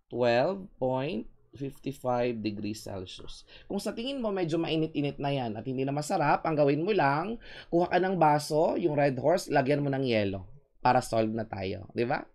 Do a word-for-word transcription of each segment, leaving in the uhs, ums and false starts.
twelve point five five degrees Celsius. Kung sa tingin mo medyo mainit-init na yan at hindi na masarap, ang gawin mo lang, kuha ka ng baso, yung Red Horse, lagyan mo ng yelo para solve na tayo, di ba?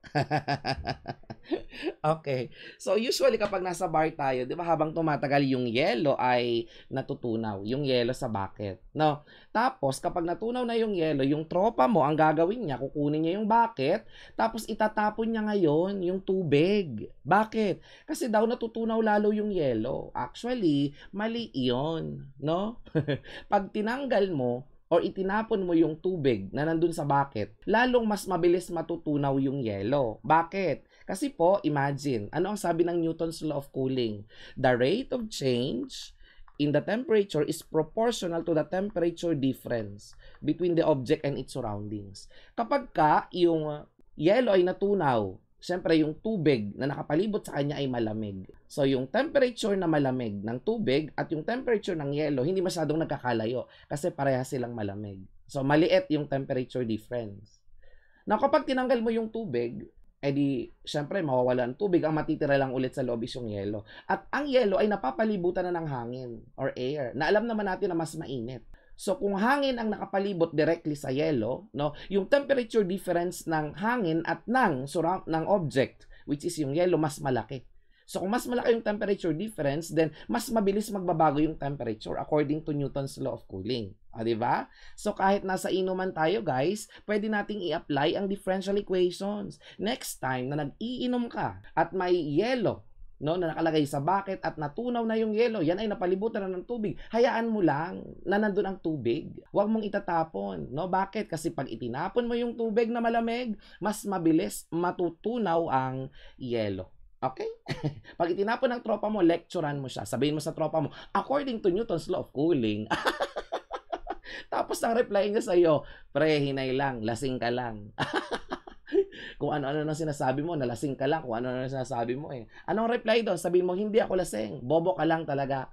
Okay. So usually kapag nasa bar tayo, 'di ba, habang tumatagal yung yelo ay natutunaw, yung yelo sa bucket, no? Tapos kapag natunaw na yung yelo, yung tropa mo ang gagawin niya, kukunin niya yung bucket, tapos itatapon niya ngayon yung tubig. Bakit? Kasi daw natutunaw lalo yung yelo. Actually, mali 'yon, no? Pag tinanggal mo or itinapon mo yung tubig na nandun sa bucket, lalong mas mabilis matutunaw yung yelo. Bakit? Kasi po, imagine, ano ang sabi ng Newton's Law of Cooling? The rate of change in the temperature is proportional to the temperature difference between the object and its surroundings. Kapag ka yung yelo ay natunaw, siyempre yung tubig na nakapalibot sa kanya ay malamig. So yung temperature na malamig ng tubig at yung temperature ng yelo hindi masyadong nagkakalayo kasi parehas silang malamig. So maliit yung temperature difference. Now kapag tinanggal mo yung tubig, edi siyempre mawawala ang tubig, ang matitira lang ulit sa loob is yung yelo. At ang yelo ay napapalibutan na ng hangin or air na alam naman natin na mas mainit. So kung hangin ang nakapalibot directly sa yelo, no, yung temperature difference ng hangin at ng surround ng object, which is yung yelo, mas malaki. So kung mas malaki yung temperature difference, then mas mabilis magbabago yung temperature according to Newton's Law of Cooling. O, di ba? So kahit nasa inuman tayo, guys, pwede nating i-apply ang differential equations. Next time na nag-iinom ka at may yelo, no, na nakalagay sa bucket at natunaw na yung yelo, yan ay napalibutan na ng tubig, hayaan mo lang na nandun ang tubig. Huwag mong itatapon, no? Bakit? Kasi pag itinapon mo yung tubig na malamig, mas mabilis matutunaw ang yelo. Okay? Pag itinapon ng tropa mo, lecturean mo siya. Sabihin mo sa tropa mo, according to Newton's Law of Cooling. Tapos ang reply niya sa'yo, pre, hinay lang, lasing ka lang. Kung ano-ano na sinasabi mo, nalasing ka lang, kung ano-ano na sinasabi mo eh. Anong reply doon? Sabihin mo, hindi ako lasing, bobo ka lang talaga.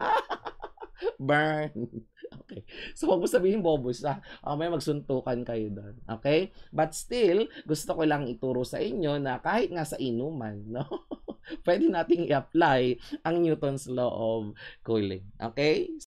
Burn. Okay. So, huwag mo sabihin bobo siya. Uh, may magsuntukan kayo doon. Okay? But still, gusto ko lang ituro sa inyo na kahit nga sa inuman, no? Pwede nating i-apply ang Newton's Law of Cooling. Okay?